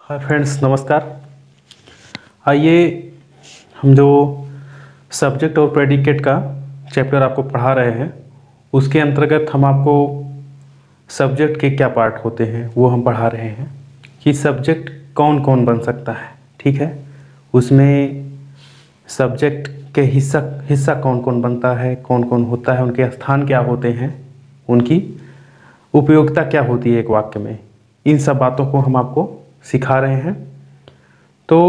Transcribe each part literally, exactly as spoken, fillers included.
Hi friends, नमस्कार। आइए हम जो सब्जेक्ट और प्रेडिकेट का चैप्टर आपको पढ़ा रहे हैं उसके अंतर्गत हम आपको सब्जेक्ट के क्या पार्ट होते हैं वो हम पढ़ा रहे हैं कि सब्जेक्ट कौन कौन बन सकता है। ठीक है, उसमें सब्जेक्ट के हिस्सा हिस्सा कौन कौन बनता है, कौन कौन होता है, उनके स्थान क्या होते हैं, उनकी उपयोगिता क्या होती है एक वाक्य में, इन सब बातों को हम आपको सिखा रहे हैं। तो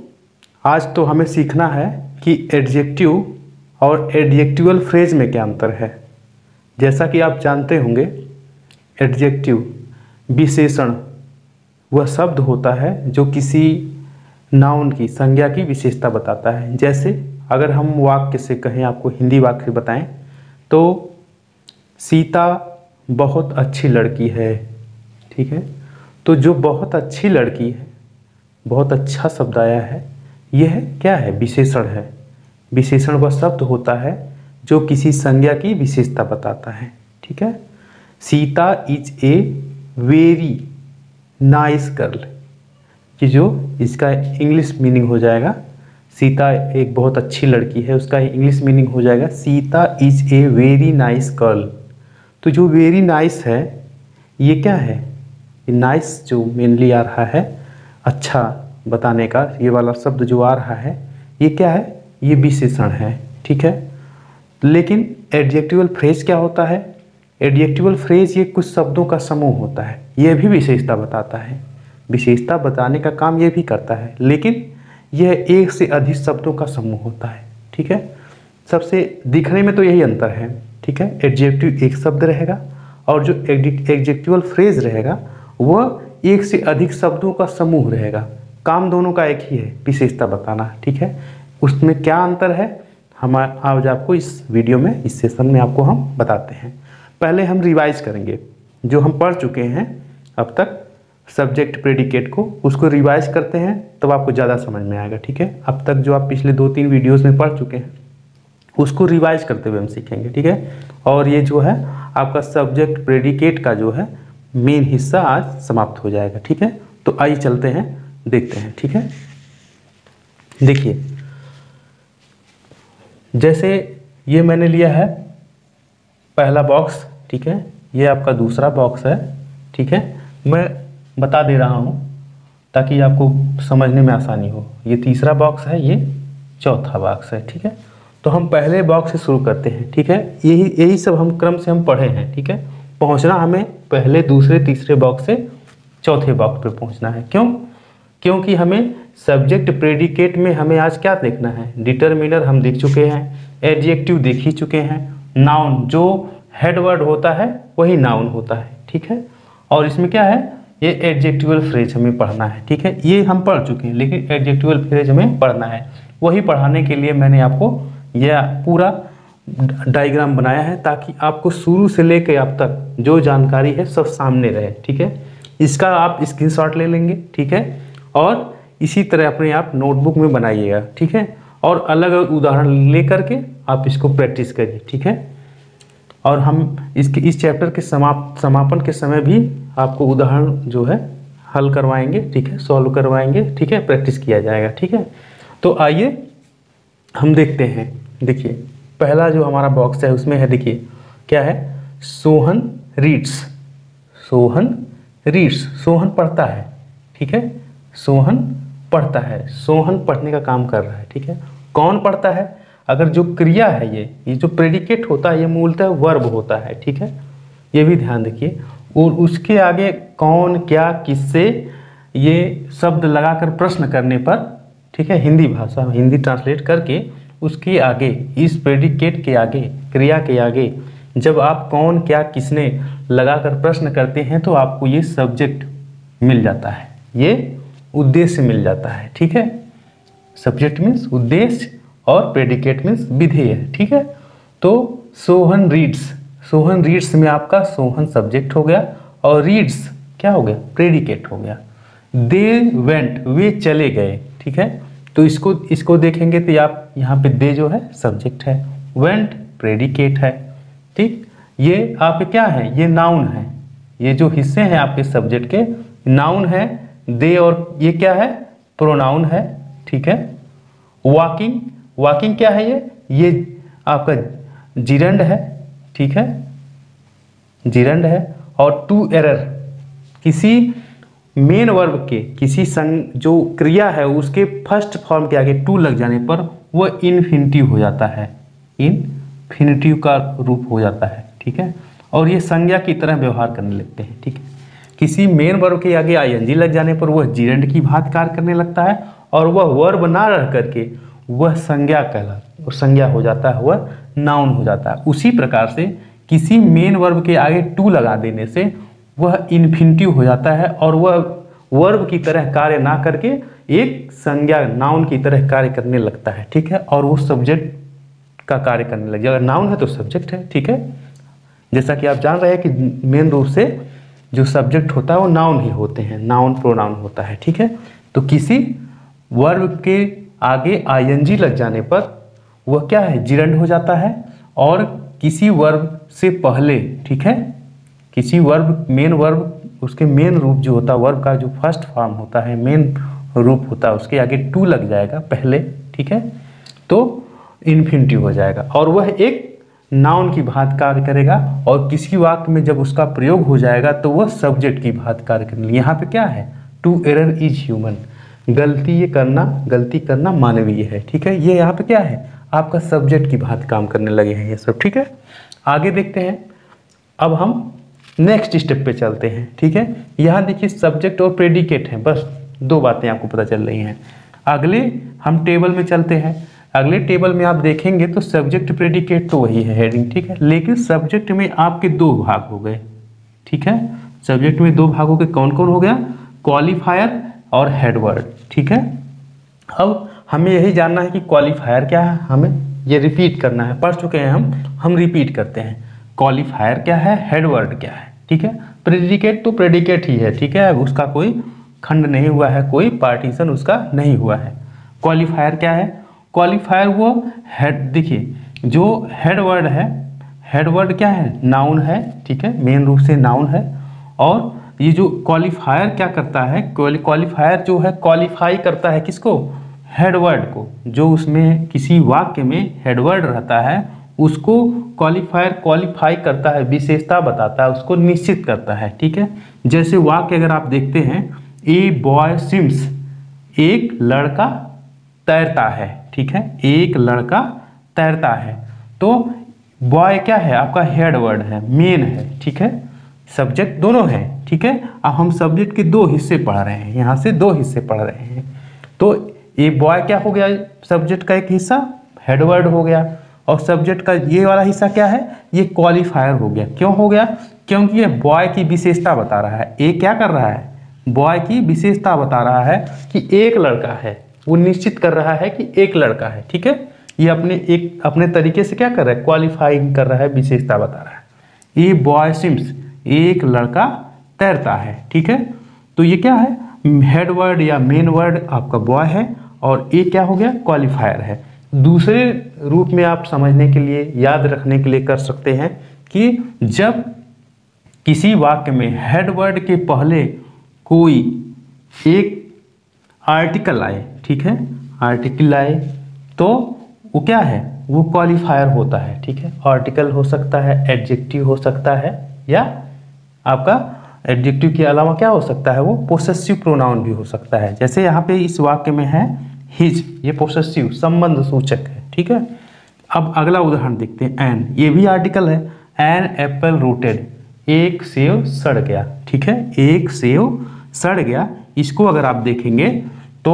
आज तो हमें सीखना है कि एडजेक्टिव और एडजेक्टिवल फ्रेज में क्या अंतर है। जैसा कि आप जानते होंगे, एडजेक्टिव विशेषण वह शब्द होता है जो किसी नाउन की, संज्ञा की विशेषता बताता है। जैसे अगर हम वाक्य से कहें, आपको हिंदी वाक्य बताएं तो सीता बहुत अच्छी लड़की है। ठीक है, तो जो बहुत अच्छी लड़की है, बहुत अच्छा शब्द आया है, यह क्या है? विशेषण है। विशेषण वह शब्द होता है जो किसी संज्ञा की विशेषता बताता है। ठीक है, Sita is a very nice girl, कि जो इसका इंग्लिश मीनिंग हो जाएगा, सीता एक बहुत अच्छी लड़की है, उसका इंग्लिश मीनिंग हो जाएगा Sita is a very nice girl. तो जो वेरी नाइस है ये क्या है? नाइस जो मेनली आ रहा है, अच्छा बताने का ये वाला शब्द जो आ रहा है, ये क्या है? ये विशेषण है। ठीक है, लेकिन एडजेक्टिवल फ्रेज क्या होता है? एडजेक्टिवल फ्रेज ये कुछ शब्दों का समूह होता है, ये भी विशेषता बताता है, विशेषता बताने का काम ये भी करता है, लेकिन यह एक से अधिक शब्दों का समूह होता है। ठीक है, सबसे दिखने में तो यही अंतर है। ठीक है, एडजेक्टिव एक शब्द रहेगा और जो एडजेक्टिवल फ्रेज रहेगा वह एक से अधिक शब्दों का समूह रहेगा। काम दोनों का एक ही है, विशेषता बताना। ठीक है, उसमें क्या अंतर है हम आज आपको इस वीडियो में, इस सेशन में आपको हम बताते हैं। पहले हम रिवाइज करेंगे जो हम पढ़ चुके हैं अब तक सब्जेक्ट प्रेडिकेट को, उसको रिवाइज करते हैं तब आपको ज़्यादा समझ में आएगा। ठीक है, अब तक जो आप पिछले दो तीन वीडियोस में पढ़ चुके हैं उसको रिवाइज करते हुए हम सीखेंगे। ठीक है, और ये जो है आपका सब्जेक्ट प्रेडिकेट का जो है मेन हिस्सा आज समाप्त हो जाएगा। ठीक है, तो आइए चलते हैं, देखते हैं। ठीक है, देखिए जैसे ये मैंने लिया है पहला बॉक्स। ठीक है, ये आपका दूसरा बॉक्स है। ठीक है, मैं बता दे रहा हूँ ताकि आपको समझने में आसानी हो। ये तीसरा बॉक्स है, ये चौथा बॉक्स है। ठीक है, तो हम पहले बॉक्स से शुरू करते हैं। ठीक है, यही यही सब हम क्रम से हम पढ़े हैं। ठीक है, पहुंचना हमें पहले दूसरे तीसरे बॉक्स से चौथे बॉक्स पे पहुंचना है। क्यों? क्योंकि हमें सब्जेक्ट प्रेडिकेट में हमें आज क्या देखना है? डिटरमिनर हम देख चुके हैं, एडजेक्टिव देख ही चुके हैं, नाउन जो हेड वर्ड होता है वही नाउन होता है। ठीक है, और इसमें क्या है? ये एडजेक्टिवल फ्रेज हमें पढ़ना है। ठीक है, ये हम पढ़ चुके हैं, लेकिन एडजेक्टिवल फ्रेज हमें पढ़ना है। वही पढ़ाने के लिए मैंने आपको यह पूरा डायग्राम बनाया है ताकि आपको शुरू से लेकर अब तक जो जानकारी है सब सामने रहे। ठीक है, इसका आप स्क्रीनशॉट ले लेंगे। ठीक है, और इसी तरह अपने आप नोटबुक में बनाइएगा। ठीक है, और अलग अलग उदाहरण ले करके आप इसको प्रैक्टिस करिए। ठीक है, और हम इसके इस चैप्टर के समाप समापन के समय भी आपको उदाहरण जो है हल करवाएंगे। ठीक है, सॉल्व करवाएंगे। ठीक है, प्रैक्टिस किया जाएगा। ठीक है, तो आइए हम देखते हैं। देखिए पहला जो हमारा बॉक्स है उसमें है, देखिए क्या है? सोहन रीड्स। सोहन रीड्स, सोहन पढ़ता है। ठीक है, सोहन पढ़ता है, सोहन पढ़ने का काम कर रहा है। ठीक है, कौन पढ़ता है? अगर जो क्रिया है, ये ये जो प्रेडिकेट होता है ये मूलतः वर्ब होता है। ठीक है, ये भी ध्यान रखिए। और उसके आगे कौन, क्या, किससे, ये शब्द लगाकर प्रश्न करने पर, ठीक है, हिंदी भाषा, हिंदी ट्रांसलेट करके उसके आगे, इस प्रेडिकेट के आगे, क्रिया के आगे जब आप कौन, क्या, किसने लगाकर प्रश्न करते हैं तो आपको ये सब्जेक्ट मिल जाता है, ये उद्देश्य मिल जाता है। ठीक है, सब्जेक्ट मीन्स उद्देश्य और प्रेडिकेट मीन्स विधेय। ठीक है, तो सोहन रीड्स, सोहन रीड्स में आपका सोहन सब्जेक्ट हो गया और रीड्स क्या हो गया? प्रेडिकेट हो गया। दे वेंट, वे चले गए। ठीक है, तो इसको इसको देखेंगे तो आप यहाँ पे दे जो है सब्जेक्ट है, वेंट प्रेडिकेट है। ठीक, ये आपके क्या है? ये नाउन है। ये जो हिस्से हैं आपके सब्जेक्ट के नाउन है, दे और ये क्या है, प्रोनाउन है, ठीक है। वॉकिंग, वॉकिंग क्या है, ये ये आपका जिरंड है, ठीक है, जिरंड है। और टू एरर, किसी मेन वर्ब के किसी संग जो क्रिया है उसके फर्स्ट फॉर्म के आगे टू लग जाने पर वह इन्फिनिटिव हो जाता है, इन्फिनिटिव का रूप हो जाता है, ठीक है। और ये संज्ञा की तरह व्यवहार करने लगते हैं, ठीक है। किसी मेन वर्ब के आगे आईएनजी लग जाने पर वह जिरंड की भांति कार्य करने लगता है और वह वर्ब ना रह करके वह संज्ञा कहला और संज्ञा हो जाता है, वह नाउन हो जाता है। उसी प्रकार से किसी मेन वर्ब के आगे टू लगा देने से वह इन्फिनिटिव हो जाता है और वह वर्ब की तरह कार्य ना करके एक संज्ञा नाउन की तरह कार्य करने लगता है, ठीक है। और वो सब्जेक्ट का कार्य करने लगे, अगर नाउन है तो सब्जेक्ट है, ठीक है। जैसा कि आप जान रहे हैं कि मेन रूप से जो सब्जेक्ट होता है वो नाउन ही होते हैं, नाउन प्रोनाउन होता है, ठीक है। तो किसी वर्ब के आगे आईएनजी लग जाने पर वह क्या है, जिरंड हो जाता है। और किसी वर्ब से पहले, ठीक है, किसी वर्ब मेन वर्ब उसके मेन रूप जो होता है वर्ब का जो फर्स्ट फॉर्म होता है, मेन रूप होता है, उसके आगे टू लग जाएगा पहले, ठीक है, तो इन्फिनिटिव हो जाएगा और वह एक नाउन की भांति कार्य करेगा। और किसी वाक्य में जब उसका प्रयोग हो जाएगा तो वह सब्जेक्ट की भांति कार्य करेगा। यहाँ पे क्या है, टू एरर इज ह्यूमन, गलती ये करना, गलती करना मानवीय है, ठीक है। ये यहाँ पे क्या है, आपका सब्जेक्ट की भांति काम करने लगे हैं ये सब, ठीक है। आगे देखते हैं, अब हम नेक्स्ट स्टेप पे चलते हैं, ठीक है। यहाँ देखिए सब्जेक्ट और प्रेडिकेट हैं, बस दो बातें आपको पता चल रही हैं। अगले हम टेबल में चलते हैं, अगले टेबल में आप देखेंगे तो सब्जेक्ट प्रेडिकेट तो वही है हेडिंग, ठीक है। लेकिन सब्जेक्ट में आपके दो भाग हो गए, ठीक है। सब्जेक्ट में दो भागों के कौन कौन हो गया, क्वालिफायर और हेडवर्ड, ठीक है। अब हमें यही जानना है कि क्वालिफायर क्या है, हमें ये रिपीट करना है, पढ़ चुके हैं हम हम रिपीट करते हैं। क्वालिफायर क्या है, हेडवर्ड क्या है, ठीक है। प्रेडिकेट तो प्रेडिकेट ही है, ठीक है, उसका कोई खंड नहीं हुआ है, कोई पार्टीशन उसका नहीं हुआ है। क्वालिफायर क्या है, क्वालिफायर वो हेड, देखिए जो हेडवर्ड है, हेडवर्ड क्या है, नाउन है, ठीक है, मेन रूप से नाउन है। और ये जो क्वालिफायर क्या करता है, क्वालिफायर जो है क्वालिफाई करता है किसको, हेडवर्ड को, जो उसमें किसी वाक्य में हेडवर्ड रहता है उसको क्वालिफायर क्वालिफाई करता है, विशेषता बताता है, उसको निश्चित करता है, ठीक है। जैसे वाक्य अगर आप देखते हैं, ए बॉय स्विम्स, एक लड़का तैरता है, ठीक है, एक लड़का तैरता है। तो बॉय क्या है, आपका हेडवर्ड है, मेन है, ठीक है, सब्जेक्ट दोनों है, ठीक है। अब हम सब्जेक्ट के दो हिस्से पढ़ रहे हैं, यहाँ से दो हिस्से पढ़ रहे हैं। तो ये बॉय क्या हो गया, सब्जेक्ट का एक हिस्सा हेडवर्ड हो गया, और सब्जेक्ट का ये वाला हिस्सा क्या है, ये क्वालिफायर हो गया। क्यों हो गया, क्योंकि ये बॉय की विशेषता बता रहा है। ये क्या कर रहा है, बॉय की विशेषता बता रहा है कि एक लड़का है, वो निश्चित कर रहा है कि एक लड़का है, ठीक है। ये अपने एक अपने तरीके से क्या कर रहा है, क्वालिफाइंग कर रहा है, विशेषता बता रहा है। ये बॉय स्विम्स, एक लड़का तैरता है, ठीक है। तो ये क्या है, हेड वर्ड या मेन वर्ड आपका बॉय है और ये क्या हो गया, क्वालिफायर है। दूसरे रूप में आप समझने के लिए, याद रखने के लिए कर सकते हैं कि जब किसी वाक्य में हेड वर्ड के पहले कोई एक आर्टिकल आए, ठीक है, आर्टिकल आए तो वो क्या है, वो क्वालिफायर होता है, ठीक है। आर्टिकल हो सकता है, एडजेक्टिव हो सकता है, या आपका एडजेक्टिव के अलावा क्या हो सकता है, वो पोसेसिव प्रोनाउन भी हो सकता है। जैसे यहाँ पे इस वाक्य में है हिज, ये पोसेसिव संबंध सूचक है, ठीक है। अब अगला उदाहरण देखते हैं, एन, ये भी आर्टिकल है। एन एप्पल रूटेड, एक सेव सड़ गया, ठीक है, एक सेव सड़ गया। इसको अगर आप देखेंगे तो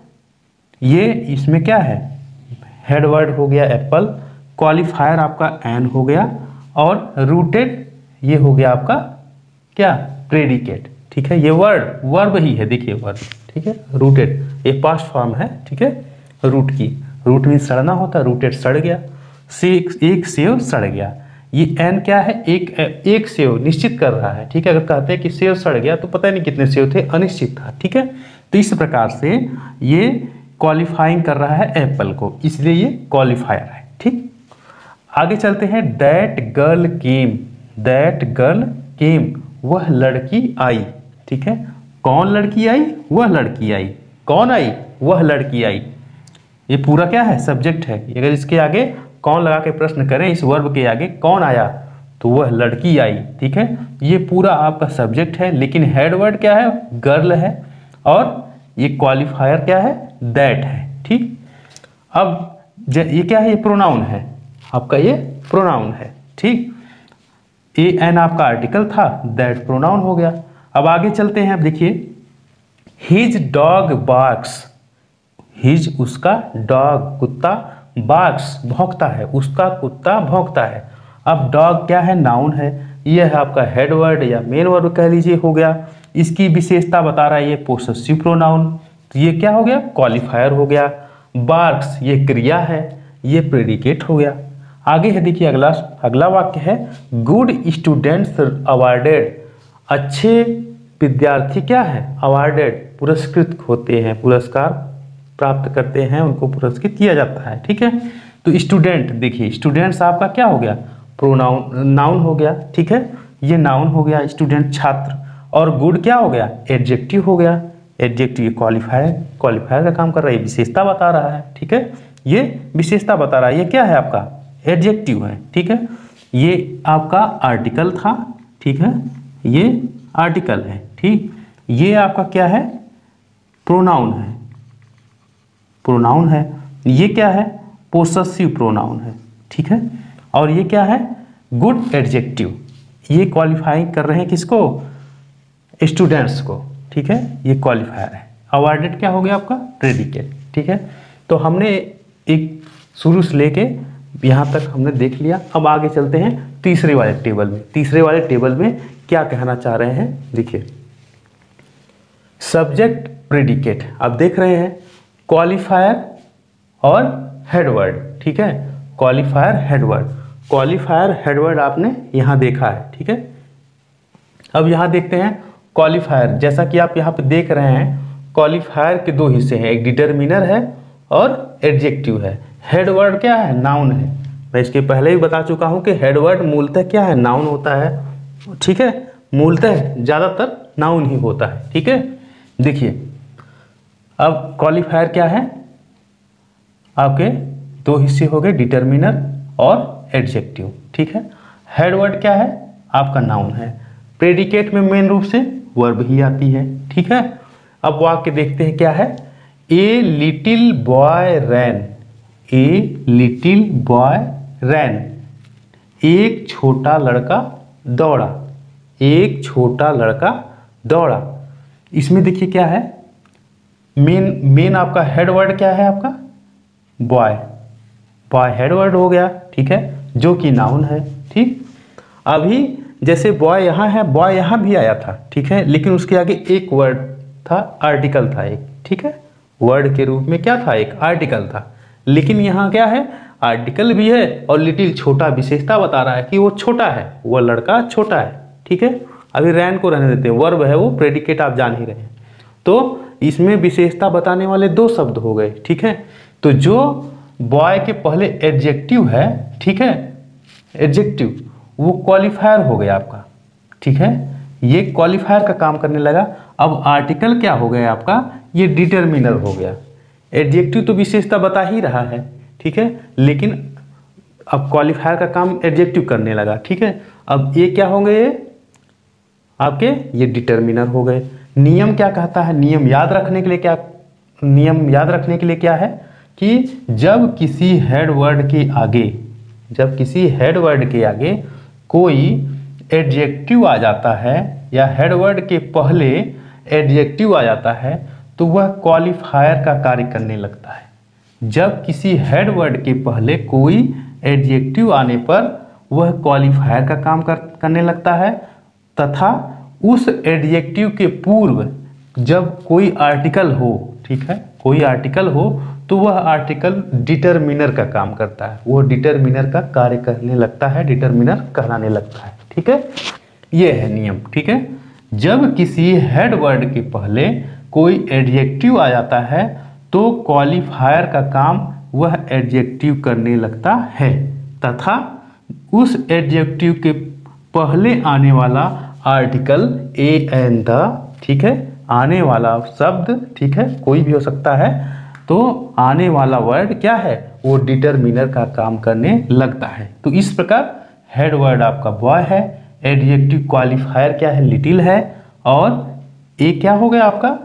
ये इसमें क्या है, हेड वर्ड हो गया एप्पल, क्वालिफायर आपका एन हो गया, और रूटेड ये हो गया आपका क्या, प्रेडिकेट, ठीक है। ये वर्ड वर्ब ही है, देखिए वर्ब, ठीक है। रूटेड ये पास्ट फॉर्म है, ठीक है, रूट की, रूट में सड़ना होता है, रूटेड सड़ गया। से एक सेव सड़ गया, ये एन क्या है, एक एक सेव निश्चित कर रहा है, ठीक है। अगर कहते हैं कि सेव सड़ गया तो पता नहीं कितने सेव थे, अनिश्चित था, ठीक है। तो इस प्रकार से ये क्वालिफाइंग कर रहा है एप्पल को, इसलिए ये क्वालिफायर है, ठीक। आगे चलते हैं, that girl came, that girl came, वह लड़की आई, ठीक है। कौन लड़की आई, वह लड़की आई, कौन आई, वह लड़की आई। ये पूरा क्या है, सब्जेक्ट है। अगर इसके आगे कौन लगा के प्रश्न करें, इस वर्ब के आगे कौन आया तो वह लड़की आई, ठीक है। ये पूरा आपका सब्जेक्ट है, लेकिन हेड वर्ड क्या है, गर्ल है, और ये क्वालिफायर क्या है, दैट है, ठीक। अब ये क्या है, ये प्रोनाउन है आपका, ये प्रोनाउन है, ठीक। ए एन आपका आर्टिकल था, दैट प्रोनाउन हो गया। अब आगे चलते हैं। अब देखिए, हिज डॉग बार्क्स, हिज उसका, डॉग कुत्ता, बार्क्स भौंकता है, उसका कुत्ता भौंकता है। अब डॉग क्या है, नाउन है, यह है आपका हेड वर्ड या मेन वर्ड कह लीजिए हो गया। इसकी विशेषता बता रहा है ये पोसेसिव प्रोनाउन, तो ये क्या हो गया, क्वालिफायर हो गया। बार्क्स ये क्रिया है, ये प्रेडिकेट हो गया। आगे है देखिए, अगला अगला वाक्य है, गुड स्टूडेंट्स अवार्डेड, अच्छे विद्यार्थी क्या है, अवार्डेड पुरस्कृत होते हैं, पुरस्कार प्राप्त करते हैं, उनको पुरस्कृत किया जाता है, ठीक है। तो स्टूडेंट देखिए, स्टूडेंट्स आपका क्या हो गया, प्रोनाउन, नाउन हो गया, ठीक है, ये नाउन हो गया, स्टूडेंट छात्र। और गुड क्या हो गया, एडजेक्टिव हो गया, एडजेक्टिव क्वालिफायर, क्वालिफायर का काम कर रहा है, विशेषता बता रहा है, ठीक है, ये विशेषता बता रहा है। ये क्या है आपका, एडजेक्टिव है, ठीक है। ये आपका आर्टिकल था, ठीक है, ये आर्टिकल है, ठीक। ये आपका क्या है, प्रोनाउन है, प्रोनाउन है। ये क्या है, पोसेसिव प्रोनाउन है, ठीक है। और ये क्या है, गुड एडजेक्टिव, ये क्वालिफाई कर रहे हैं किसको, स्टूडेंट्स को, ठीक है, ये क्वालिफायर है। अवार्डेड क्या हो गया आपका, प्रेडिकेट, ठीक है। तो हमने एक शुरू से लेके यहाँ तक हमने देख लिया। अब आगे चलते हैं तीसरे वाले टेबल में। तीसरे वाले टेबल में क्या कहना चाह रहे हैं, देखिए, सब्जेक्ट प्रेडिकेट, अब देख रहे हैं क्वालिफायर और हेडवर्ड, ठीक है, क्वालिफायर हेडवर्ड, क्वालिफायर हेडवर्ड आपने यहाँ देखा है, ठीक है। अब यहाँ देखते हैं क्वालिफायर, जैसा कि आप यहाँ पे देख रहे हैं, क्वालिफायर के दो हिस्से हैं, एक डिटरमिनर है और एडजेक्टिव है। हेडवर्ड क्या है, नाउन है। मैं इसके पहले ही बता चुका हूँ कि हेडवर्ड मूलतः क्या है, नाउन होता है, ठीक है, मूलतः ज़्यादातर नाउन ही होता है, ठीक है। देखिए, अब क्वालिफायर क्या है, आपके दो हिस्से हो गए, डिटरमिनर और एडजेक्टिव, ठीक है। हेडवर्ड क्या है, आपका नाउन है। प्रेडिकेट में मेन रूप से वर्ब ही आती है, ठीक है। अब वाक्य देखते हैं क्या है, a little boy ran, a little boy ran, एक छोटा लड़का दौड़ा, एक छोटा लड़का दौड़ा। इसमें देखिए क्या है, मेन मेन आपका हेड वर्ड क्या है, आपका बॉय, बॉय हेड वर्ड हो गया, ठीक है, जो कि नाउन है, ठीक। अभी जैसे बॉय यहाँ है, बॉय यहाँ भी आया था, ठीक है, लेकिन उसके आगे एक वर्ड था, आर्टिकल था एक, ठीक है, वर्ड के रूप में क्या था, एक आर्टिकल था। लेकिन यहाँ क्या है, आर्टिकल भी है और लिटिल छोटा, विशेषता बता रहा है कि वो छोटा है, वह लड़का छोटा है, ठीक है। अभी रैन को रहने देते हैं, वर्ब है वो, प्रेडिकेट आप जान ही रहे हैं। तो इसमें विशेषता बताने वाले दो शब्द हो गए, ठीक है। तो जो बॉय के पहले एडजेक्टिव है, ठीक है, एडजेक्टिव, वो क्वालिफायर हो गया आपका, ठीक है, ये क्वालिफायर का काम करने लगा। अब आर्टिकल क्या हो गया आपका, ये डिटरमिनर हो गया। एडजेक्टिव तो विशेषता बता ही रहा है, ठीक है, लेकिन अब क्वालिफायर का काम एडजेक्टिव करने लगा, ठीक है। अब ये क्या होंगे, ये आपके ये डिटरमिनर हो गए। नियम क्या कहता है, नियम याद रखने के लिए क्या, नियम याद रखने के लिए क्या है कि जब किसी हेड वर्ड के आगे, जब किसी हेड वर्ड के आगे कोई एडजेक्टिव आ जाता है या हेड वर्ड के पहले एडजेक्टिव आ जाता है, तो वह क्वालिफायर का कार्य करने लगता है। जब किसी हेड वर्ड के पहले कोई एडजेक्टिव आने पर वह क्वालिफायर का काम कर, करने लगता है, तथा उस एडजेक्टिव के पूर्व जब कोई आर्टिकल हो, ठीक है, कोई आर्टिकल हो, तो वह आर्टिकल डिटरमिनर का काम करता है, वो डिटरमिनर का कार्य करने लगता है, डिटरमिनर कहलाने लगता है, ठीक है। ये है नियम, ठीक है। जब किसी हेड वर्ड के पहले कोई एडजेक्टिव आ जाता है तो क्वालिफायर का काम वह एडजेक्टिव करने लगता है, तथा उस एडजेक्टिव के पहले आने वाला आर्टिकल ए एंड द, ठीक है, आने वाला शब्द, ठीक है, कोई भी हो सकता है, तो आने वाला वर्ड क्या है, वो डिटरमिनर का काम करने लगता है। तो इस प्रकार हेड वर्ड आपका बॉय है, एडजेक्टिव क्वालिफायर क्या है, लिटिल है, और ये क्या हो गया आपका,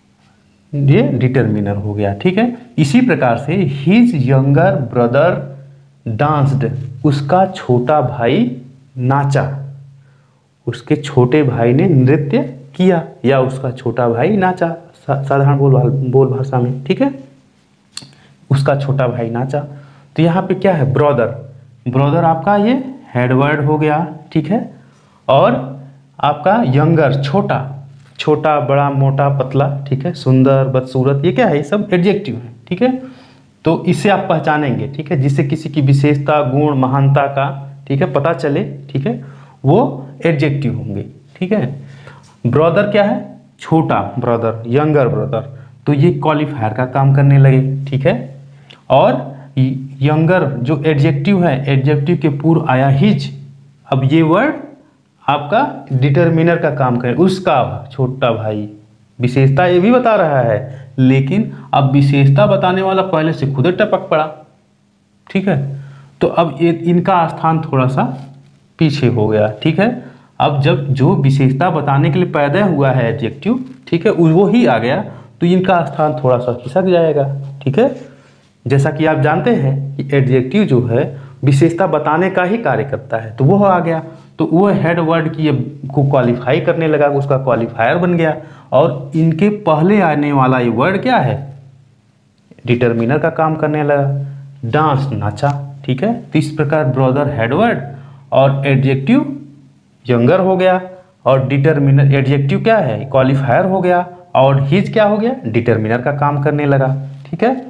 ये डिटरमिनर हो गया। ठीक है, इसी प्रकार से हिज यंगर ब्रदर डांस्ड, उसका छोटा भाई नाचा, उसके छोटे भाई ने नृत्य किया, या उसका छोटा भाई नाचा, सा, साधारण बोल बोल भाषा में। ठीक है, उसका छोटा भाई नाचा। तो यहाँ पे क्या है, ब्रदर, ब्रदर आपका ये हेड वर्ड हो गया। ठीक है, और आपका यंगर छोटा, छोटा बड़ा मोटा पतला, ठीक है, सुंदर बदसूरत, ये क्या है, ये सब एडजेक्टिव है। ठीक है, तो इससे आप पहचानेंगे, ठीक है, जिससे किसी की विशेषता गुण महानता का, ठीक है, पता चले, ठीक है, वो एडजेक्टिव होंगे। ठीक है, ब्रदर क्या है, छोटा ब्रदर, यंगर ब्रदर, तो ये क्वालिफायर का काम करने लगे। ठीक है, और यंगर जो एडजेक्टिव है, एडजेक्टिव के पूर्व आया हिज, अब ये वर्ड आपका डिटरमिनर का काम करे, उसका छोटा भाई, विशेषता ये भी बता रहा है, लेकिन अब विशेषता बताने वाला पहले से खुद टपक पड़ा। ठीक है, तो अब ये इनका स्थान थोड़ा सा पीछे हो गया। ठीक है, अब जब जो विशेषता बताने के लिए पैदा हुआ है एडजेक्टिव, ठीक है, वो ही आ गया, तो इनका स्थान थोड़ा सा खिसक जाएगा। ठीक है, जैसा कि आप जानते हैं कि एडजेक्टिव जो है विशेषता बताने का ही कार्य करता है, तो वो आ गया, तो वो हेड वर्ड की को क्वालिफाई करने लगा, उसका क्वालिफायर बन गया, और इनके पहले आने वाला ये वर्ड क्या है, डिटरमिनर का काम करने लगा। डांस नाचा। ठीक है, तो इस प्रकार ब्रदर हेड वर्ड और एडजेक्टिव यंगर हो गया, और डिटरमिनर एडजेक्टिव क्या है, क्वालिफायर हो गया, और हिज क्या हो गया, डिटरमिनर का काम करने लगा। ठीक है,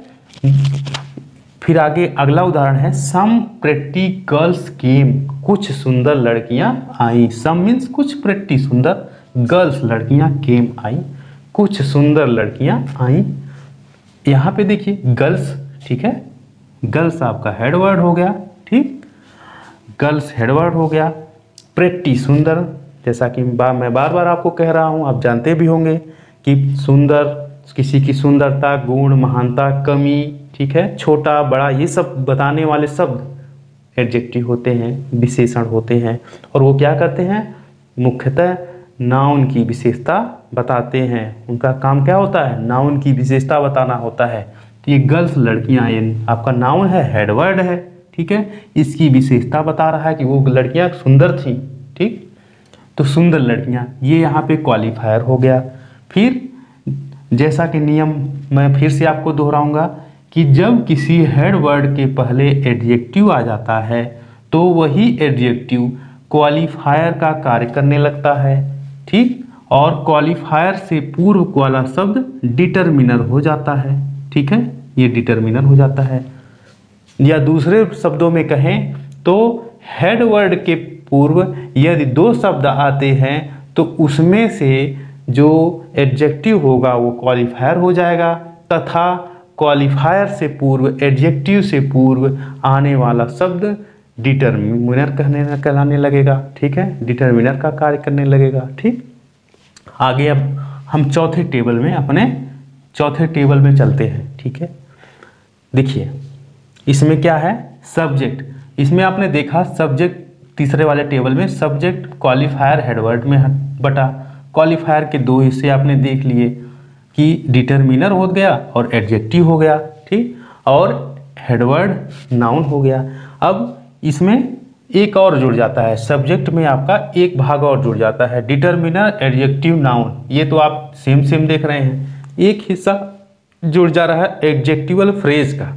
फिर आगे अगला उदाहरण है, सम प्रेटी गर्ल्स केम, कुछ सुंदर लड़कियां आई। सम मीन्स कुछ, प्रेटी सुंदर, गर्ल्स लड़कियां, केम आई, कुछ सुंदर लड़कियां आई। यहाँ पे देखिए गर्ल्स, ठीक है, गर्ल्स आपका हेड वर्ड हो गया। ठीक, गर्ल्स हेड वर्ड हो गया। प्रेटी सुंदर, जैसा कि बा, मैं बार बार आपको कह रहा हूँ, आप जानते भी होंगे कि सुंदर, किसी की सुंदरता, गुण, महानता, कमी, ठीक है, छोटा बड़ा, ये सब बताने वाले शब्द एडजेक्टिव होते हैं, विशेषण होते हैं, और वो क्या करते हैं, मुख्यतः नाउन की विशेषता बताते हैं। उनका काम क्या होता है, नाउन की विशेषता बताना होता है। तो ये गर्ल्स लड़कियां, ये आपका नाउन है, हेड वर्ड है। ठीक है, इसकी विशेषता बता रहा है कि वो लड़कियां सुंदर थी। ठीक, तो सुंदर लड़कियां, ये यहाँ पे क्वालिफायर हो गया। फिर जैसा कि नियम मैं फिर से आपको दोहराऊंगा कि जब किसी हेड वर्ड के पहले एडजेक्टिव आ जाता है, तो वही एडजेक्टिव क्वालिफायर का कार्य करने लगता है। ठीक, और क्वालिफायर से पूर्व वाला शब्द डिटरमिनर हो जाता है। ठीक है, ये डिटरमिनर हो जाता है, या दूसरे शब्दों में कहें तो हेड वर्ड के पूर्व यदि दो शब्द आते हैं, तो उसमें से जो एडजेक्टिव होगा वो क्वालिफायर हो जाएगा, तथा क्वालिफायर से पूर्व, एडजेक्टिव से पूर्व आने वाला शब्द डिटरमिनर कहने कहलाने लगेगा। ठीक है, डिटरमिनर का कार्य करने लगेगा। ठीक, आगे अब हम चौथे टेबल में, अपने चौथे टेबल में चलते हैं। ठीक है, देखिए इसमें क्या है, सब्जेक्ट, इसमें आपने देखा सब्जेक्ट तीसरे वाले टेबल में सब्जेक्ट क्वालिफायर हेडवर्ड में बटा। क्वालिफायर के दो हिस्से आपने देख लिए कि डिटरमिनर हो गया और एडजेक्टिव हो गया। ठीक, और हेडवर्ड नाउन हो गया। अब इसमें एक और जुड़ जाता है, सब्जेक्ट में आपका एक भाग और जुड़ जाता है, डिटरमिनर एडजेक्टिव नाउन। ये तो आप सेम सेम देख रहे हैं। एक हिस्सा जुड़ जा रहा है एडजेक्टिवल फ्रेज का,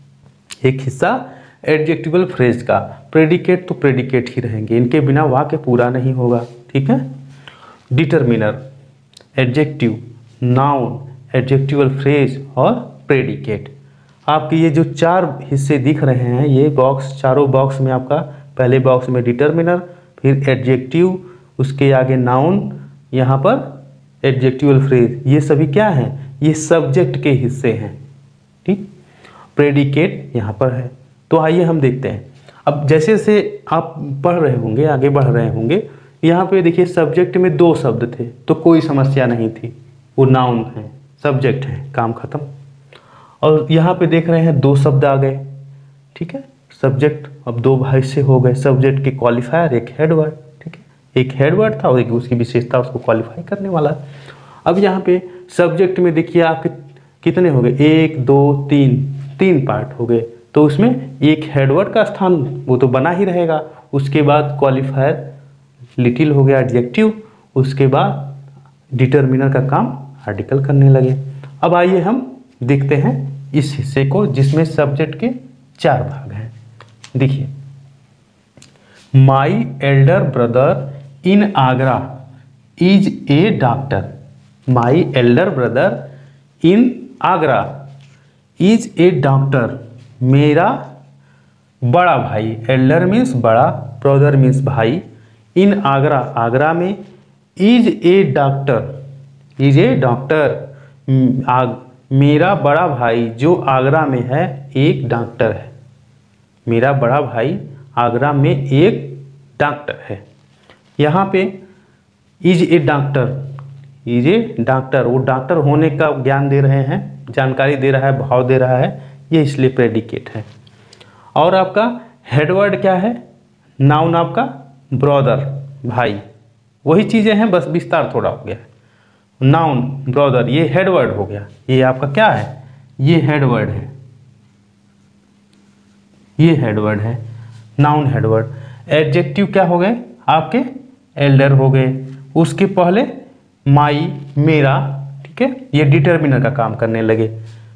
एक हिस्सा एडजेक्टिवल फ्रेज का। प्रेडिकेट तो प्रेडिकेट ही रहेंगे, इनके बिना वाक्य पूरा नहीं होगा। ठीक है, determiner, adjective, noun, adjectival phrase और प्रेडिकेट। आपके ये जो चार हिस्से दिख रहे हैं, ये बॉक्स, चारों बॉक्स में आपका पहले बॉक्स में डिटरमिनर, फिर एडजेक्टिव, उसके आगे नाउन, यहाँ पर एडजेक्टिवल फ्रेज, ये सभी क्या हैं, ये सब्जेक्ट के हिस्से हैं। ठीक, प्रेडिकेट यहाँ पर है। तो आइए हम देखते हैं। अब जैसे जैसे आप पढ़ रहे होंगे, आगे बढ़ रहे होंगे, यहाँ पे देखिए सब्जेक्ट में दो शब्द थे तो कोई समस्या नहीं थी। वो नाउन है, सब्जेक्ट है, काम खत्म। और यहाँ पे देख रहे हैं दो शब्द आ गए, ठीक है, सब्जेक्ट अब दो भाई से हो गए, सब्जेक्ट के क्वालिफायर, एक हेड वर्ड, ठीक है, एक हेड वर्ड था और एक उसकी विशेषता उसको क्वालिफाई करने वाला। अब यहाँ पे सब्जेक्ट में देखिए आपके कितने हो गए, एक दो तीन, तीन पार्ट हो गए, तो उसमें एक हेडवर्ड का स्थान वो तो बना ही रहेगा। उसके बाद क्वालिफायर लिटिल हो गया एडजेक्टिव, उसके बाद डिटरमिनर का काम आर्टिकल करने लगे। अब आइए हम देखते हैं इस हिस्से को जिसमें सब्जेक्ट के चार भाग हैं। देखिए, my elder brother in Agra is a doctor. My elder brother in Agra is a doctor. मेरा बड़ा भाई, एल्डर मीन्स बड़ा, ब्रदर मीन्स भाई, इन आगरा, आगरा में, is a doctor, is a doctor, आग मेरा बड़ा भाई जो आगरा में है एक डॉक्टर है। मेरा बड़ा भाई आगरा में एक डॉक्टर है। यहाँ पे is a doctor, is a doctor, वो डॉक्टर होने का ज्ञान दे रहे हैं, जानकारी दे रहा है, भाव दे रहा है, ये इसलिए प्रेडिकेट है। और आपका हेडवर्ड क्या है, नाउन आपका ब्रदर, भाई, वही चीज़ें हैं, बस विस्तार थोड़ा हो गया है। नाउन ब्रदर, ये हेडवर्ड हो गया, ये आपका क्या है, ये हेडवर्ड है, ये हेडवर्ड है, नाउन हेडवर्ड। एडजेक्टिव क्या हो गए आपके, एल्डर हो गए, उसके पहले माई, मेरा, ठीक है, ये डिटरमिनर का काम करने लगे,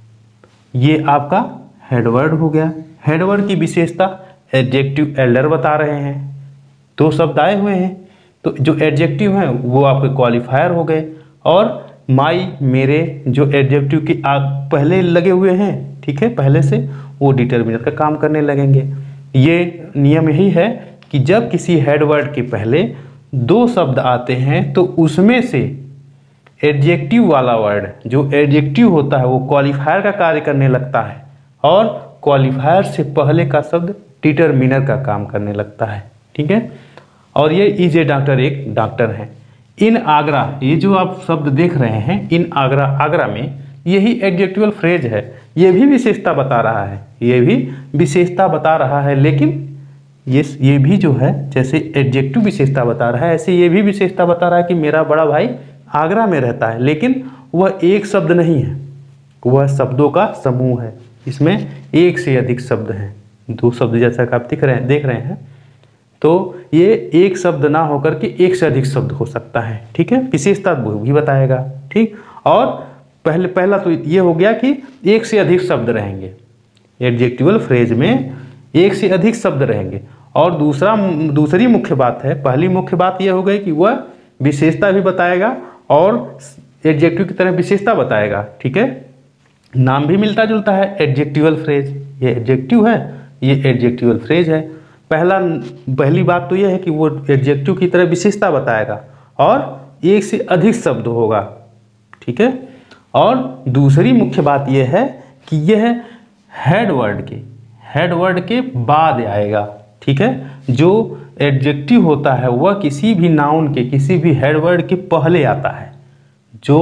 ये आपका हेडवर्ड हो गया। हेडवर्ड की विशेषता एडजेक्टिव एल्डर बता रहे हैं, दो शब्द आए हुए हैं, तो जो एडजेक्टिव हैं वो आपके क्वालिफायर हो गए, और माई, मेरे, जो एडजेक्टिव की आग पहले लगे हुए हैं, ठीक है, पहले से, वो डिटरमिनर का काम करने लगेंगे। ये नियम यही है कि जब किसी हेडवर्ड के पहले दो शब्द आते हैं तो उसमें से एडजेक्टिव वाला वर्ड, जो एडजेक्टिव होता है, वो क्वालिफायर का कार्य करने लगता है, और क्वालिफायर से पहले का शब्द डिटरमिनर का काम करने लगता है, ठीक है। और ये इज ए डॉक्टर, एक डॉक्टर है। इन आगरा, ये जो आप शब्द देख रहे हैं, इन आगरा, आगरा में, यही एडजेक्टिवल फ्रेज है, ये भी विशेषता बता रहा है, ये भी विशेषता बता रहा है, लेकिन ये ये भी जो है, जैसे एडजेक्टिव विशेषता बता रहा है, ऐसे ये भी विशेषता बता रहा है कि मेरा बड़ा भाई आगरा में रहता है, लेकिन वह एक शब्द नहीं है, वह शब्दों का समूह है, इसमें एक से अधिक शब्द हैं, दो शब्द जैसा कि आप दिख रहे हैं, देख रहे हैं, तो ये एक शब्द ना होकर के एक से अधिक शब्द हो सकता है, ठीक है, विशेषता वो भी बताएगा, ठीक। और पहले पहला तो ये हो गया कि एक से अधिक शब्द रहेंगे, एडजेक्टिवल फ्रेज में एक से अधिक शब्द रहेंगे। और दूसरा, दूसरी मुख्य बात है, पहली मुख्य बात यह हो गई कि वह विशेषता भी बताएगा और एडजेक्टिव की तरह विशेषता बताएगा, ठीक है। नाम भी मिलता जुलता है, एडजेक्टिवल फ्रेज, ये एडजेक्टिव है, ये एडजेक्टिवल फ्रेज है। पहला पहली बात तो यह है कि वो एडजेक्टिव की तरह विशेषता बताएगा और एक से अधिक शब्द होगा, ठीक है। और दूसरी मुख्य बात यह है कि यह हेड वर्ड के हेड वर्ड के बाद आएगा, ठीक है। जो एडजेक्टिव होता है वह किसी भी नाउन के, किसी भी हेड वर्ड के पहले आता है। जो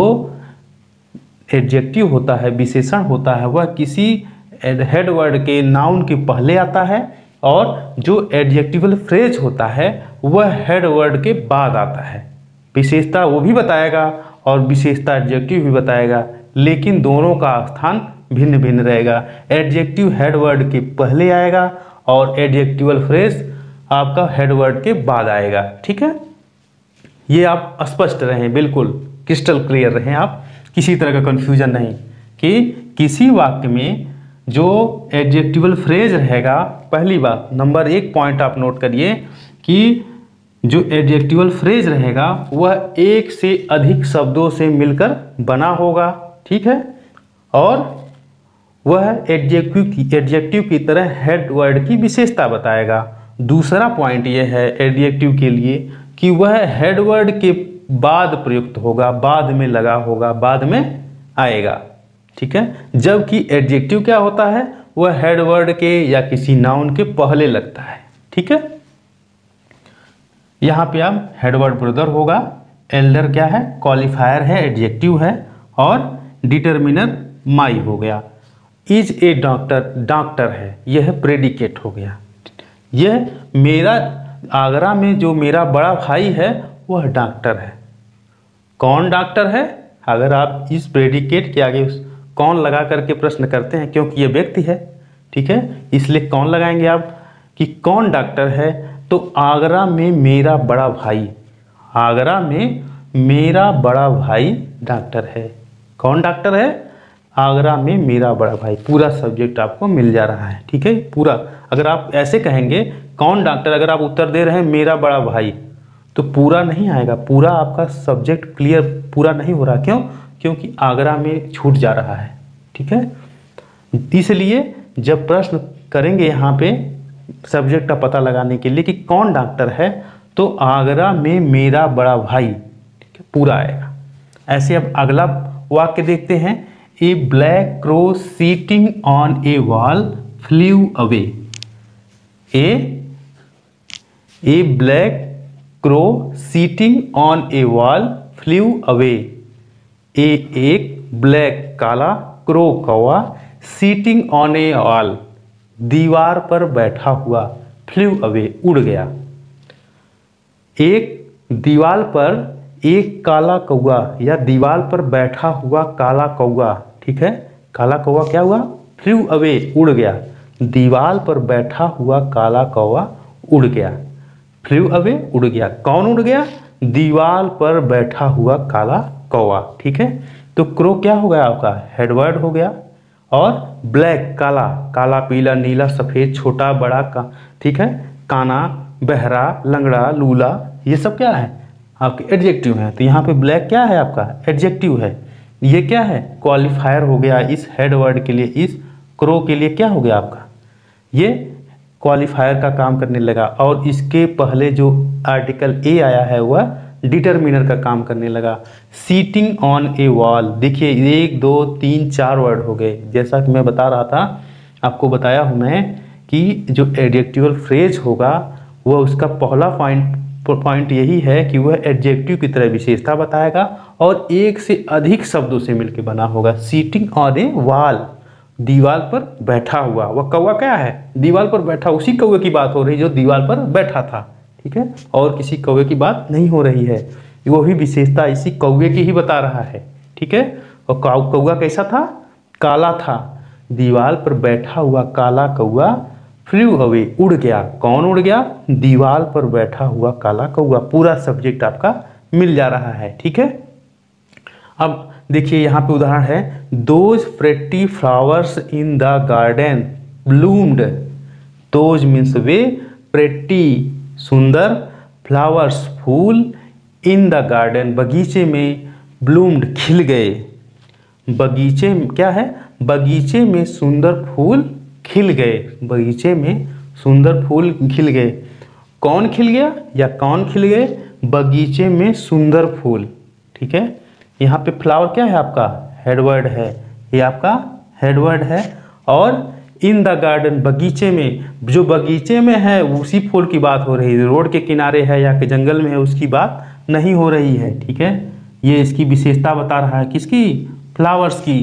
एडजेक्टिव होता है, विशेषण होता है, वह किसी हेड वर्ड के, नाउन के पहले आता है, और जो एडजेक्टिवल फ्रेज होता है वह हेड वर्ड के बाद आता है। विशेषता वो भी बताएगा और विशेषता एडजेक्टिव भी बताएगा, लेकिन दोनों का स्थान भिन्न भिन्न रहेगा। एडजेक्टिव हेड वर्ड के पहले आएगा और एडजेक्टिवल फ्रेज आपका हेड वर्ड के बाद आएगा, ठीक है। ये आप स्पष्ट रहें, बिल्कुल क्रिस्टल क्लियर रहें, आप किसी तरह का कंफ्यूजन नहीं कि किसी वाक्य में जो एडजेक्टिवल फ्रेज रहेगा, पहली बात, नंबर एक पॉइंट आप नोट करिए कि जो एडजेक्टिवल फ्रेज रहेगा वह एक से अधिक शब्दों से मिलकर बना होगा, ठीक है। और वह एडजेक्टिव की एडजेक्टिव की तरह हेड वर्ड की विशेषता बताएगा। दूसरा पॉइंट यह है एडजेक्टिव के लिए कि वह हेड वर्ड के बाद प्रयुक्त होगा, बाद में लगा होगा, बाद में आएगा, ठीक है। जबकि एडजेक्टिव क्या होता है, वह हेड वर्ड के या किसी नाउन के पहले लगता है, ठीक है। यहाँ पे आप हेड वर्ड ब्रदर होगा, एल्डर क्या है, क्वालिफायर है, एडजेक्टिव है, और डिटर्मिनर माई हो गया। इज ए डॉक्टर, डॉक्टर है, यह प्रेडिकेट हो गया। यह मेरा आगरा में जो मेरा बड़ा भाई है वह डॉक्टर है। कौन डॉक्टर है? अगर आप इस प्रेडिकेट के आगे उस कौन लगा करके प्रश्न करते हैं, क्योंकि ये व्यक्ति है, ठीक है, इसलिए कौन लगाएंगे आप कि कौन डॉक्टर है, तो आगरा में मेरा बड़ा भाई, आगरा में मेरा बड़ा भाई डॉक्टर है। कौन डॉक्टर है? आगरा में मेरा बड़ा भाई। पूरा सब्जेक्ट आपको मिल जा रहा है, ठीक है, पूरा। अगर आप ऐसे कहेंगे कौन डॉक्टर, अगर आप उत्तर दे रहे हैं मेरा बड़ा भाई, तो पूरा नहीं आएगा, पूरा आपका सब्जेक्ट क्लियर पूरा नहीं हो रहा। क्यों? क्योंकि आगरा में छूट जा रहा है, ठीक है। इसलिए जब प्रश्न करेंगे यहाँ पे सब्जेक्ट का पता लगाने के लिए कि कौन डॉक्टर है, तो आगरा में मेरा बड़ा भाई, ठीक है, पूरा आएगा। ऐसे अब अगला वाक्य देखते हैं। A black crow sitting on a wall flew away. A a black crow sitting on a wall flew away. A एक ब्लैक काला क्रो कौवा सीटिंग ऑन ए वॉल दीवार पर बैठा हुआ, फ्ल्यू अवे उड़ गया। एक दीवार पर एक काला कौवा या दीवार पर बैठा हुआ काला कौवा, ठीक है, काला कौवा क्या हुआ? फ्ल्यू अवे उड़ गया। दीवार पर बैठा हुआ काला कौवा उड़ गया, फ्ल्यू अवे उड़ गया। कौन उड़ गया? दीवार पर बैठा हुआ काला कौवा, ठीक है। तो क्रो क्या हो गया आपका? हेडवर्ड हो गया। और ब्लैक काला, काला पीला नीला सफ़ेद छोटा बड़ा का, ठीक है, काना बहरा लंगड़ा लूला, ये सब क्या है? आपके एडजेक्टिव है। तो यहाँ पे ब्लैक क्या है? आपका एडजेक्टिव है। ये क्या है? क्वालिफायर हो गया इस हेड वर्ड के लिए, इस क्रो के लिए क्या हो गया आपका? ये क्वालिफायर का काम करने लगा। और इसके पहले जो आर्टिकल ए आया है वह डिटरमिनर का काम करने लगा। सीटिंग ऑन ए वॉल, देखिए एक दो तीन चार वर्ड हो गए। जैसा कि मैं बता रहा था, आपको बताया हूँ मैं कि जो एडजेक्टिवल फ्रेज होगा वह उसका पहला पॉइंट पॉइंट यही है कि वह एडजेक्टिव की तरह विशेषता बताएगा और एक से अधिक शब्दों से मिलकर बना होगा। सीटिंग ऑन ए वॉल, दीवार पर बैठा हुआ। वह कौवा क्या है? दीवार पर बैठा, उसी कौवे की बात हो रही जो दीवार पर बैठा था, ठीक है, और किसी कौवे की बात नहीं हो रही है। वो भी विशेषता इसी कौवे की ही बता रहा है, ठीक है। और कौवा कैसा था? काला था। दीवार पर बैठा हुआ काला कौवा फ्ल्यू अवे उड़ गया। कौन उड़ गया? दीवार पर बैठा हुआ काला कौवा। पूरा सब्जेक्ट आपका मिल जा रहा है, ठीक है। अब देखिए यहाँ पे उदाहरण है, those pretty flowers in the garden bloomed. Those means वे, प्रेटी सुंदर, फ्लावर्स फूल, इन द गार्डन बगीचे में, ब्लूम्ड खिल गए। बगीचे में क्या है? बगीचे में सुंदर फूल खिल गए। बगीचे में सुंदर फूल खिल गए। कौन खिल गया या कौन खिल गए? बगीचे में सुंदर फूल, ठीक है। यहाँ पे फ्लावर क्या है आपका? हेडवर्ड है, ये आपका हेडवर्ड है। और इन द गार्डन बगीचे में, जो बगीचे में है उसी फूल की बात हो रही है। रोड के किनारे है या के जंगल में है उसकी बात नहीं हो रही है, ठीक है। ये इसकी विशेषता बता रहा है, किसकी? फ्लावर्स की।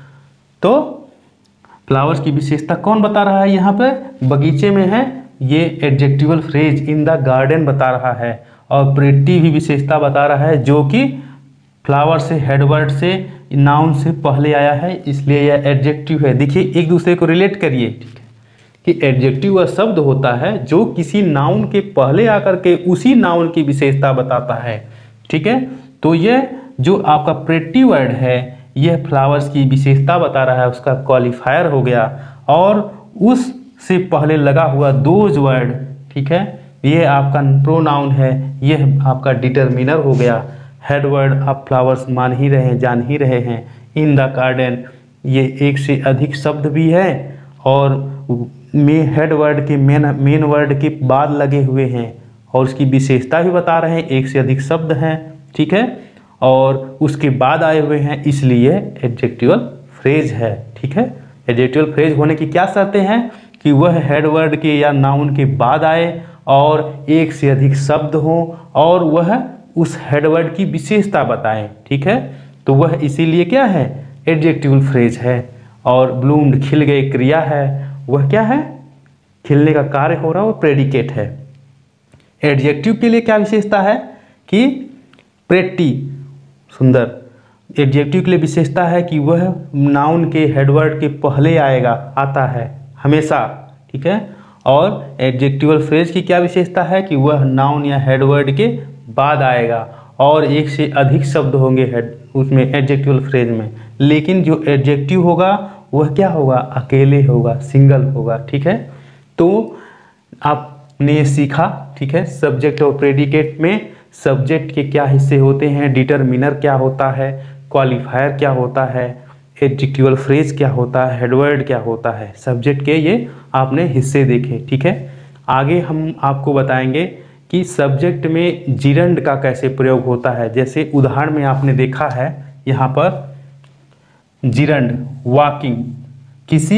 तो फ्लावर्स की विशेषता कौन बता रहा है? यहाँ पे बगीचे में है, ये adjectival phrase in the garden बता रहा है। और प्रेटी भी विशेषता बता रहा है जो कि फ्लावर से, हेडवर्ड से, नाउन से पहले आया है, इसलिए यह एडजेक्टिव है। देखिए एक दूसरे को रिलेट करिए, ठीक है, कि एडजेक्टिव वह शब्द होता है जो किसी नाउन के पहले आकर के उसी नाउन की विशेषता बताता है, ठीक है। तो यह जो आपका प्रेटी वर्ड है यह फ्लावर्स की विशेषता बता रहा है, उसका क्वालिफायर हो गया। और उस से पहले लगा हुआ दोज वर्ड, ठीक है, यह आपका प्रोनाउन है, यह आपका डिटरमिनर हो गया। हेड वर्ड आप फ्लावर्स मान ही रहे हैं, जान ही रहे हैं। इन द गार्डन ये एक से अधिक शब्द भी है और मे हेड वर्ड के मेन मेन वर्ड के बाद लगे हुए हैं और उसकी विशेषता भी बता रहे हैं, एक से अधिक शब्द हैं, ठीक है, और उसके बाद आए हुए हैं, इसलिए एडजेक्टिवल फ्रेज है, ठीक है। एडजेक्टिवल फ्रेज होने की क्या शर्तें हैं? कि वह हेड वर्ड के या नाउन के बाद आए और एक से अधिक शब्द हों और वह उस हेडवर्ड की विशेषता बताएं, ठीक है। तो वह इसीलिए क्या है, एडजेक्टिवल फ्रेज है। और ब्लूम्ड खिल गए क्रिया है, वह क्या है, खिलने का कार्य हो रहा है, वो प्रेडिकेट है। एडजेक्टिव के लिए क्या विशेषता है कि प्रेटी, सुंदर। एडजेक्टिव के लिए विशेषता है कि वह नाउन के हेडवर्ड के पहले आएगा, आता है हमेशा, ठीक है। और एडजेक्टिवल फ्रेज की क्या विशेषता है कि वह नाउन या हेडवर्ड के बाद आएगा और एक से अधिक शब्द होंगे हेड उसमें एडजेक्टिवल फ्रेज में। लेकिन जो एडजेक्टिव होगा वह क्या होगा, अकेले होगा, सिंगल होगा, ठीक है। तो आपने सीखा, ठीक है, सब्जेक्ट और प्रेडिकेट में सब्जेक्ट के क्या हिस्से होते हैं, डिटरमिनर क्या होता है, क्वालिफायर क्या होता है, एडजेक्टिवल फ्रेज क्या होता है, हेडवर्ड क्या होता है, सब्जेक्ट के ये आपने हिस्से देखे, ठीक है। आगे हम आपको बताएंगे कि सब्जेक्ट में जिरंड का कैसे प्रयोग होता है। जैसे उदाहरण में आपने देखा है यहाँ पर जिरंड, वॉकिंग, किसी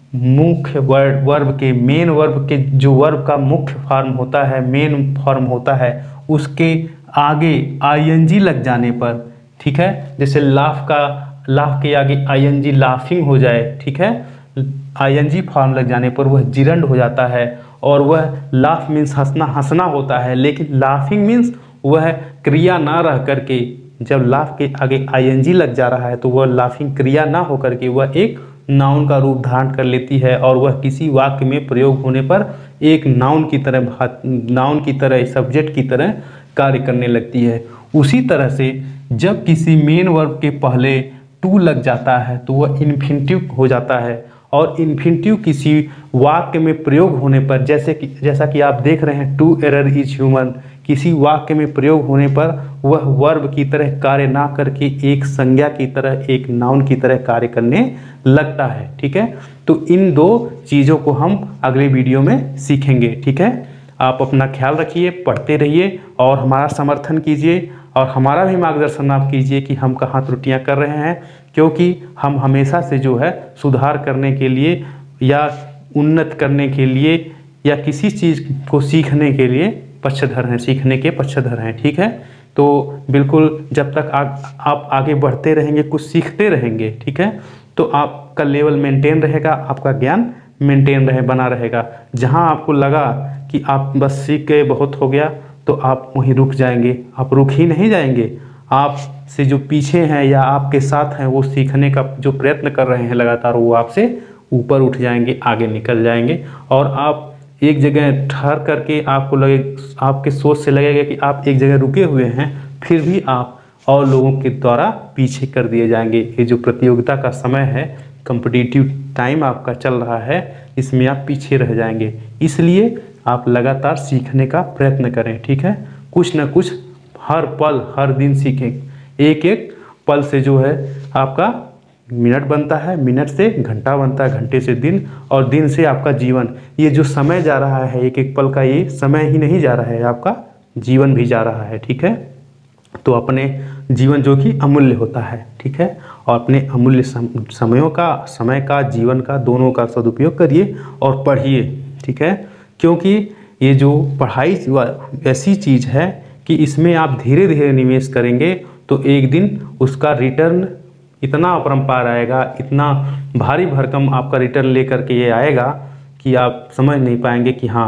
मुख्य वर्ड वर्ब के, मेन वर्ब के, जो वर्ब का मुख्य फॉर्म होता है, मेन फॉर्म होता है, उसके आगे आईएनजी लग जाने पर, ठीक है, जैसे लाफ का, लाफ के आगे आईएनजी लाफिंग हो जाए, ठीक है, आईएनजी फॉर्म लग जाने पर वह जिरंड हो जाता है। और वह लाफ मीन्स हंसना, हंसना होता है, लेकिन लाफिंग मीन्स वह क्रिया ना रह करके, जब लाफ के आगे आईएनजी लग जा रहा है तो वह लाफिंग क्रिया ना होकर के वह एक नाउन का रूप धारण कर लेती है और वह किसी वाक्य में प्रयोग होने पर एक नाउन की तरह, नाउन की तरह, सब्जेक्ट की तरह कार्य करने लगती है। उसी तरह से जब किसी मेन वर्ब के पहले टू लग जाता है तो वह इन्फिनिटिव हो जाता है। और इन्फिनिटिव किसी वाक्य में प्रयोग होने पर, जैसे कि जैसा कि आप देख रहे हैं, टू एरर इज ह्यूमन, किसी वाक्य में प्रयोग होने पर वह वर्ब की तरह कार्य ना करके एक संज्ञा की तरह, एक नाउन की तरह कार्य करने लगता है, ठीक है। तो इन दो चीज़ों को हम अगले वीडियो में सीखेंगे, ठीक है। आप अपना ख्याल रखिए, पढ़ते रहिए और हमारा समर्थन कीजिए और हमारा भी मार्गदर्शन आप कीजिए कि हम कहाँ त्रुटियाँ कर रहे हैं, क्योंकि हम हमेशा से जो है सुधार करने के लिए या उन्नत करने के लिए या किसी चीज़ को सीखने के लिए पक्षधर हैं, सीखने के पक्षधर हैं, ठीक है। तो बिल्कुल जब तक आ, आप आगे बढ़ते रहेंगे, कुछ सीखते रहेंगे, ठीक है, तो आपका लेवल मेंटेन रहेगा, आपका ज्ञान मेंटेन रहे, बना रहेगा। जहाँ आपको लगा कि आप बस सीख गए, बहुत हो गया, तो आप वहीं रुक जाएंगे। आप रुक ही नहीं जाएंगे, आप से जो पीछे हैं या आपके साथ हैं वो सीखने का जो प्रयत्न कर रहे हैं लगातार, वो आपसे ऊपर उठ जाएंगे, आगे निकल जाएंगे। और आप एक जगह ठहर करके आपको लगे, आपके सोच से लगेगा कि आप एक जगह रुके हुए हैं, फिर भी आप और लोगों के द्वारा पीछे कर दिए जाएंगे। ये जो प्रतियोगिता का समय है, कॉम्पिटिटिव टाइम आपका चल रहा है, इसमें आप पीछे रह जाएंगे। इसलिए आप लगातार सीखने का प्रयत्न करें, ठीक है। कुछ ना कुछ हर पल, हर दिन सीखें। एक एक पल से जो है आपका मिनट बनता है, मिनट से घंटा बनता है, घंटे से दिन, और दिन से आपका जीवन। ये जो समय जा रहा है, एक एक पल का, ये समय ही नहीं जा रहा है, आपका जीवन भी जा रहा है, ठीक है। तो अपने जीवन जो कि अमूल्य होता है, ठीक है, और अपने अमूल्य समयों का, समय का, जीवन का, दोनों का सदुपयोग करिए और पढ़िए, ठीक है। क्योंकि ये जो पढ़ाई ऐसी चीज़ है कि इसमें आप धीरे धीरे निवेश करेंगे तो एक दिन उसका रिटर्न इतना अपरंपार आएगा, इतना भारी भरकम आपका रिटर्न लेकर के ये आएगा कि आप समझ नहीं पाएंगे कि हाँ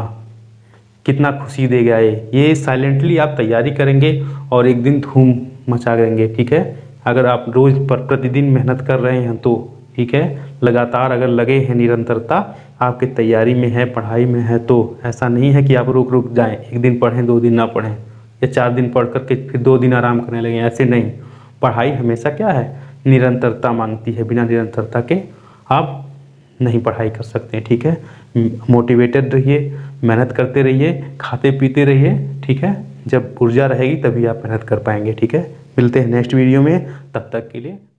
कितना खुशी देगा ये ये साइलेंटली आप तैयारी करेंगे और एक दिन धूम मचा देंगे, ठीक है। अगर आप रोज़ पर प्रतिदिन मेहनत कर रहे हैं तो ठीक है, लगातार अगर लगे हैं, निरंतरता आपकी तैयारी में है, पढ़ाई में है, तो ऐसा नहीं है कि आप रुक रुक जाएं, एक दिन पढ़ें, दो दिन ना पढ़ें, या चार दिन पढ़ करके फिर दो दिन आराम करने लगे, ऐसे नहीं। पढ़ाई हमेशा क्या है, निरंतरता मांगती है। बिना निरंतरता के आप नहीं पढ़ाई कर सकते, ठीक है। मोटिवेटेड रहिए, मेहनत करते रहिए, खाते पीते रहिए, ठीक है। जब ऊर्जा रहेगी तभी आप मेहनत कर पाएंगे, ठीक है। मिलते हैं नेक्स्ट वीडियो में, तब तक के लिए